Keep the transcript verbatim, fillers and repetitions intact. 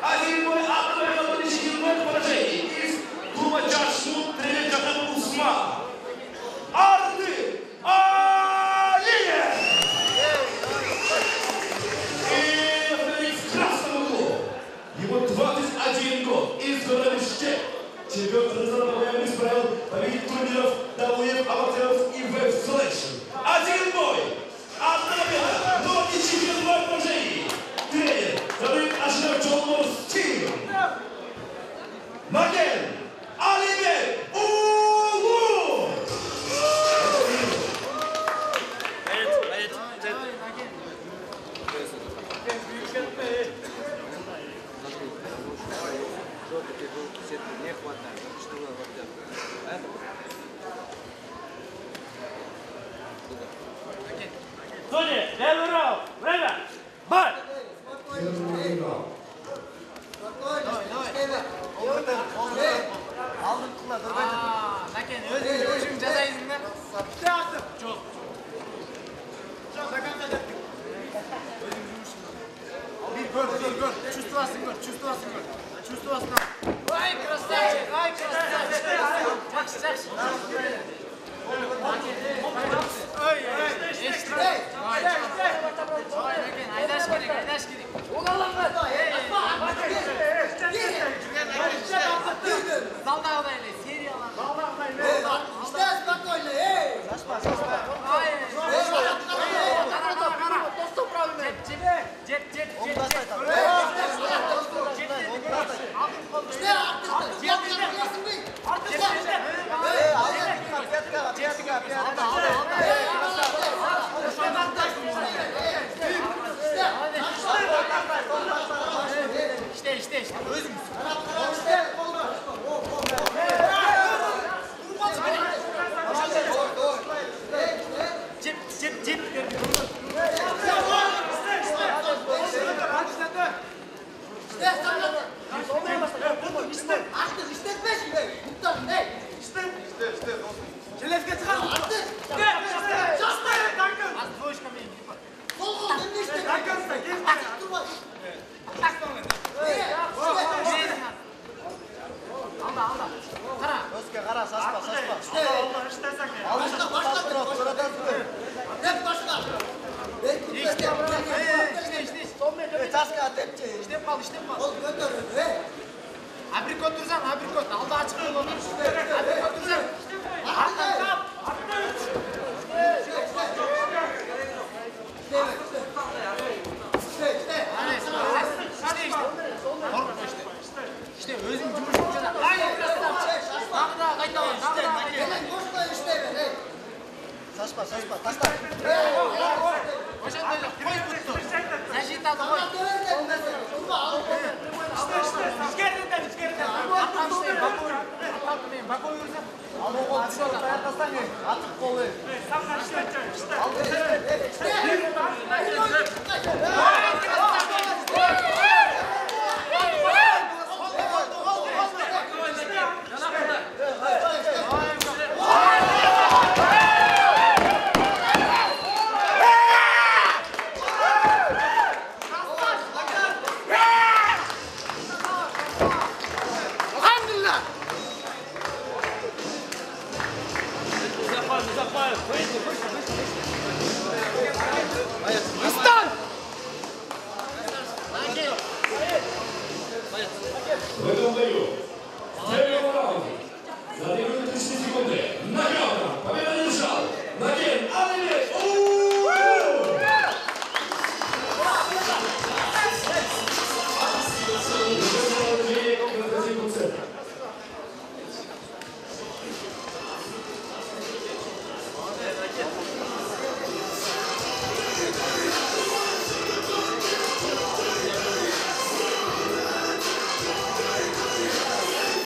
Один бой отправил победитель в поражении из клуба Джашмут тренер Катан Усман. Арты Алиев! И в красном углу его двадцать один год из города Бишкек. Чемпион традиционного боя исправил победитель турниров дабл ю эф Amateur и Web Selection. Один бой! Одна победа! Но не чемпион в поражении! Тренер Давид Ашраф Стив! Маген Алибек Улу! Не хватает. Что вы хотите? Тони, левый раунд. Время. Бой. Алдын қыла, дұрбайды. Мәкен, өзің өзің жазайсың ба? Бітті аттым. Жоқ. Жоқ, заканча деттік. Өзің жұмысың. Bir gör, gör, gör. Чувствовасың gör, чувствовасың gör. Чувствовасың. Ай, красавчик, ай, красавчик. Жақсы, жақсы. Ой, ой, ешті. Ой, Мәкен, айдаш керек, айдаш керек. Оғаланға. Залдағыдай еле, сериялар. Залдағыдай еле. İşte спокойно, ей! Сашпа, сашпа. Ай, қара, қара, қара. Досты правильно. Жеп, жеп, жеп, жеп, жеп. Onu tasтай tam. İşte artık. Jep, jep. Artık jep. Ey, aldın kıla, пятка, пятка, пятка. İşte, işte, işte. Özümüz. Cep, cep, cep. Özge, qara, сашпа, сашпа. Aldın kıla, тұрып, сұрадан сұр. İşte, işte, işte. Таска атепче. İşte kal, işte kal. Abrikot dursan, abrikot. Aldı açık yol olur. Abrikot dursan. Arkan kap. Arkan üç. İşte özüm cumhurbaşkanı da. Hayır, daha da kayıtlayın. Daha da kayıtlayın. Сашпа, сашпа, таста. Ошондой эле кой бутtu. Защитаны кой. İçeriden, içeriden. Arkan üstüne bakıyor. Arkan üstüne bakıyor. Ал оғыл түсіп, таяқ тастан ей. Атып қолы. В этом бою